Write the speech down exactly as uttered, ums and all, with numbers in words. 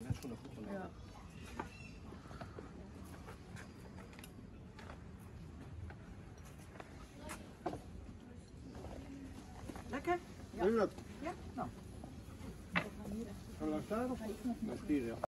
Net schoenen goed genomen. Ja. Lekker? Ja. Doe je dat? Ja? Nou. Gaan we daar staan of? Nee, ik nog niet. Dat is hier, ja.